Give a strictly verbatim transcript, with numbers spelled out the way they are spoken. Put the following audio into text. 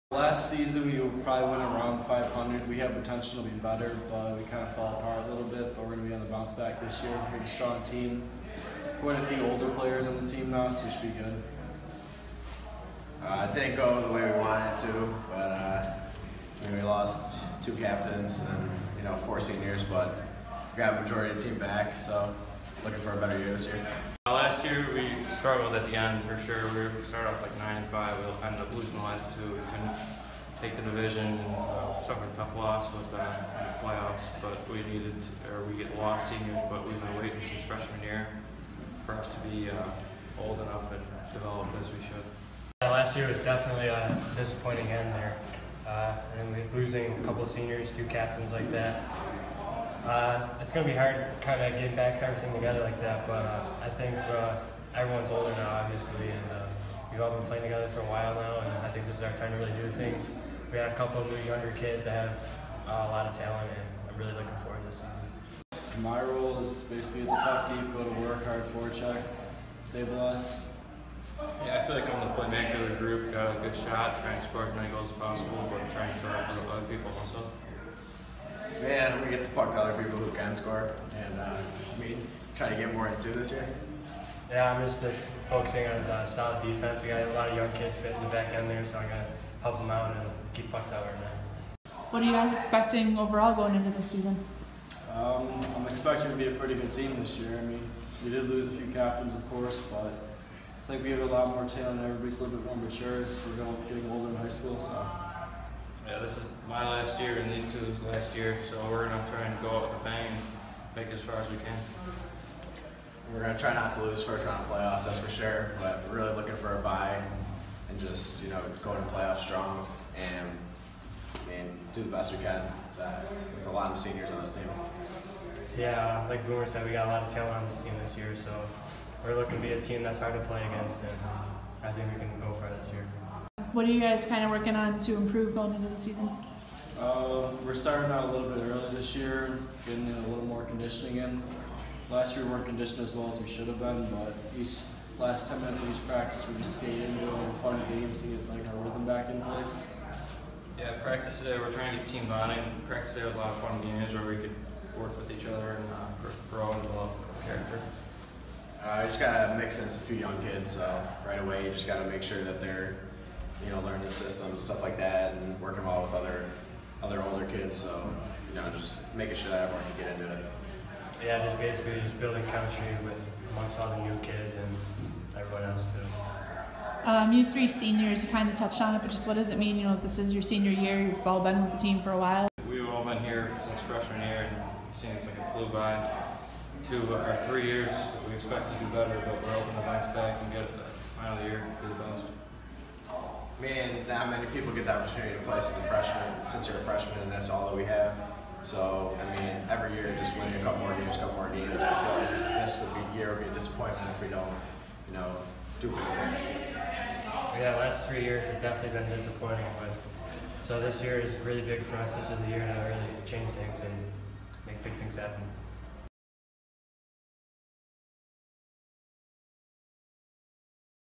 Last season we probably went around five hundred. We have potential to be better, but we kind of fell apart a little bit. But we're going to be on the bounce back this year. We have a strong team. Quite a few older players on the team now, so we should be good. Uh, it didn't go the way we wanted it to, but uh, I mean, we lost two captains and you know four seniors, but we got a majority of the team back, so looking for a better year this year. Uh, last year we struggled at the end for sure. We were, started off like nine and five. We ended up losing the last two. We couldn't take the division and uh, suffered a tough loss with uh, in the playoffs. But we needed, to, or we get lost seniors, but we've been waiting since freshman year for us to be uh, old enough and developed as we should. Yeah, last year was definitely a disappointing end there. Uh, and we're losing a couple of seniors, two captains like that. Uh, it's going to be hard kind of getting back everything together like that, but uh, I think uh, everyone's older now, obviously, and uh, we've all been playing together for a while now, and I think this is our time to really do things. We got a couple of new younger kids that have uh, a lot of talent, and I'm really looking forward to this season. My role is basically the puck deep, go to work, hard forecheck, stabilize. Yeah, I feel like I'm the playmaker of the group. Got a good shot, try and score as many goals as possible, but try and set up other people also. Man, we get the puck to other people who can score, and uh, I mean, try to get more into this year. Yeah, I'm just, just focusing on uh, solid defense. We got a lot of young kids in the back end there, so I got to help them out and keep pucks out right now. What are you guys expecting overall going into this season? Um, I'm expecting to be a pretty good team this year. I mean, we did lose a few captains, of course, but I think we have a lot more talent. Everybody's a little bit more mature as we're going, getting older in high school. So. Yeah, this is my last year and these two last year, so we're going to try and go out with a bang and make it as far as we can. We're going to try not to lose first round playoffs, that's for sure, but we're really looking for a bye and just, you know, go to playoffs strong and, I mean, do the best we can uh, with a lot of seniors on this team. Yeah, like Boomer said, we got a lot of talent on this team this year, so we're looking to be a team that's hard to play against, and I think we can go far this year. What are you guys kind of working on to improve going into the season? Uh, we're starting out a little bit early this year, getting in a little more conditioning in. Last year we weren't conditioned as well as we should have been, but each last ten minutes of each practice we just skate in, doing fun games to get like our rhythm back in place. Yeah, practice today we're trying to get team bonding. Practice today was a lot of fun games where we could work with each other and uh, grow and develop character. Uh, you just got to mix in a few young kids, so right away you just got to make sure that they're you know, learning the systems, stuff like that, and working well with other other older kids. So, you know, just making sure that everyone can get into it. Yeah, just basically just building chemistry with amongst all the new kids and everyone else too. Um, you three seniors, you kind of touched on it, but just what does it mean? You know, this is your senior year. You've all been with the team for a while. We've all been here since freshman year, and it seems like it flew by. Two or three years, we expect to do better, but we're hoping to bounce back and get the final year be the best. I mean, not many people get the opportunity to play since a freshman, since you're a freshman, and that's all that we have. So, I mean, every year just winning a couple more games, couple more games. I feel like this would be the year would be a disappointment if we don't, you know, do big things. Yeah, last three years have definitely been disappointing, but so this year is really big for us. This is the year to really change things and make big things happen.